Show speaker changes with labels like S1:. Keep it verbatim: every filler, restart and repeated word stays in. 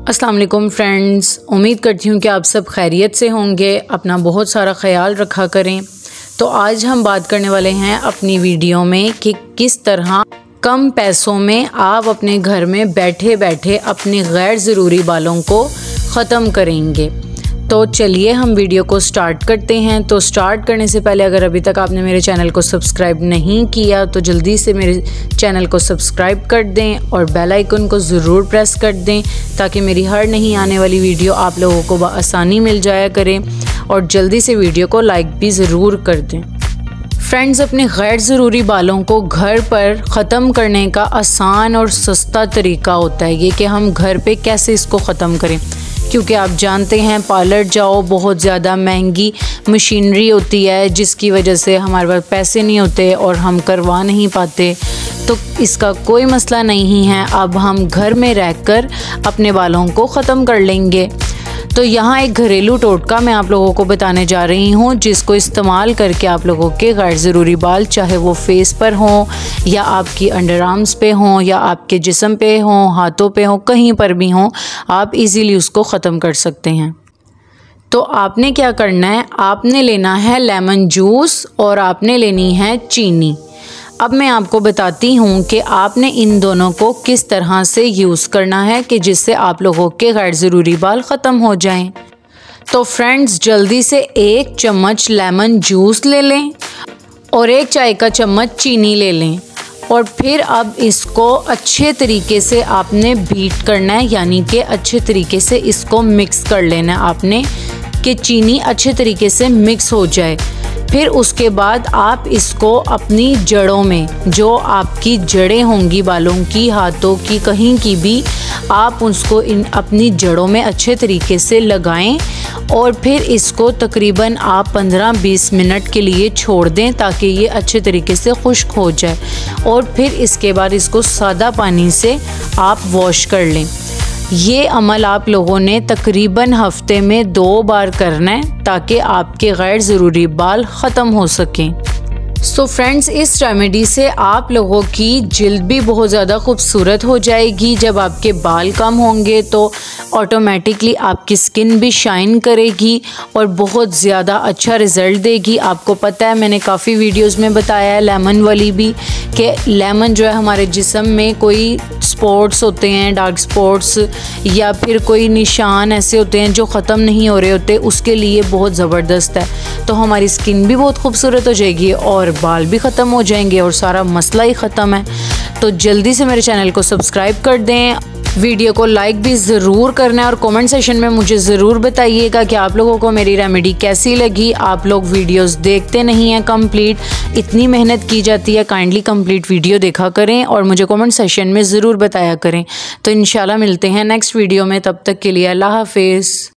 S1: अस्सलाम वालेकुम फ्रेंड्स, उम्मीद करती हूँ कि आप सब खैरियत से होंगे। अपना बहुत सारा ख़याल रखा करें। तो आज हम बात करने वाले हैं अपनी वीडियो में कि किस तरह कम पैसों में आप अपने घर में बैठे बैठे अपने गैर ज़रूरी बालों को ख़त्म करेंगे। तो चलिए हम वीडियो को स्टार्ट करते हैं। तो स्टार्ट करने से पहले अगर अभी तक आपने मेरे चैनल को सब्सक्राइब नहीं किया तो जल्दी से मेरे चैनल को सब्सक्राइब कर दें और बेल आइकन को ज़रूर प्रेस कर दें ताकि मेरी हर नहीं आने वाली वीडियो आप लोगों को आसानी मिल जाया करे। और जल्दी से वीडियो को लाइक भी ज़रूर कर दें। फ्रेंड्स, अपने गैर ज़रूरी बालों को घर पर ख़त्म करने का आसान और सस्ता तरीका होता है ये कि हम घर पे कैसे इसको ख़त्म करें, क्योंकि आप जानते हैं पार्लर जाओ बहुत ज़्यादा महंगी मशीनरी होती है जिसकी वजह से हमारे पास पैसे नहीं होते और हम करवा नहीं पाते। तो इसका कोई मसला नहीं है, अब हम घर में रहकर अपने बालों को ख़त्म कर लेंगे। तो यहाँ एक घरेलू टोटका मैं आप लोगों को बताने जा रही हूँ जिसको इस्तेमाल करके आप लोगों के गैर ज़रूरी बाल, चाहे वो फेस पर हों या आपकी अंडर आर्म्स पे हों या आपके जिस्म पे हों, हाथों पे हों, कहीं पर भी हों, आप इजीली उसको ख़त्म कर सकते हैं। तो आपने क्या करना है, आपने लेना है लेमन जूस और आपने लेनी है चीनी। अब मैं आपको बताती हूँ कि आपने इन दोनों को किस तरह से यूज़ करना है कि जिससे आप लोगों के गैर ज़रूरी बाल ख़त्म हो जाएं। तो फ्रेंड्स, जल्दी से एक चम्मच लेमन जूस ले लें और एक चाय का चम्मच चीनी ले लें और फिर अब इसको अच्छे तरीके से आपने बीट करना है, यानी कि अच्छे तरीके से इसको मिक्स कर लेना है आपने कि चीनी अच्छे तरीके से मिक्स हो जाए। फिर उसके बाद आप इसको अपनी जड़ों में, जो आपकी जड़ें होंगी बालों की, हाथों की, कहीं की भी, आप उसको इन अपनी जड़ों में अच्छे तरीके से लगाएं और फिर इसको तकरीबन आप पंद्रह बीस मिनट के लिए छोड़ दें ताकि ये अच्छे तरीके से खुश्क हो जाए। और फिर इसके बाद इसको सादा पानी से आप वॉश कर लें। ये अमल आप लोगों ने तकरीबन हफ्ते में दो बार करना है ताकि आपके गैर ज़रूरी बाल ख़त्म हो सकें। सो so फ्रेंड्स, इस रेमेडी से आप लोगों की जिल्द भी बहुत ज़्यादा खूबसूरत हो जाएगी। जब आपके बाल कम होंगे तो ऑटोमेटिकली आपकी स्किन भी शाइन करेगी और बहुत ज़्यादा अच्छा रिज़ल्ट देगी। आपको पता है, मैंने काफ़ी वीडियोस में बताया है लेमन वाली भी कि लेमन जो है हमारे जिस्म में कोई स्पॉट्स होते हैं, डार्क स्पॉट्स या फिर कोई निशान ऐसे होते हैं जो ख़त्म नहीं हो रहे होते, उसके लिए बहुत ज़बरदस्त है। तो हमारी स्किन भी बहुत खूबसूरत हो जाएगी और बाल भी ख़त्म हो जाएंगे और सारा मसला ही ख़त्म है। तो जल्दी से मेरे चैनल को सब्सक्राइब कर दें, वीडियो को लाइक भी ज़रूर करना है और कमेंट सेशन में मुझे ज़रूर बताइएगा कि आप लोगों को मेरी रेमेडी कैसी लगी। आप लोग वीडियोस देखते नहीं हैं कंप्लीट, इतनी मेहनत की जाती है, काइंडली कंप्लीट वीडियो देखा करें और मुझे कमेंट सेशन में ज़रूर बताया करें। तो इंशाल्लाह मिलते हैं नेक्स्ट वीडियो में, तब तक के लिए अल्लाह हाफिज़।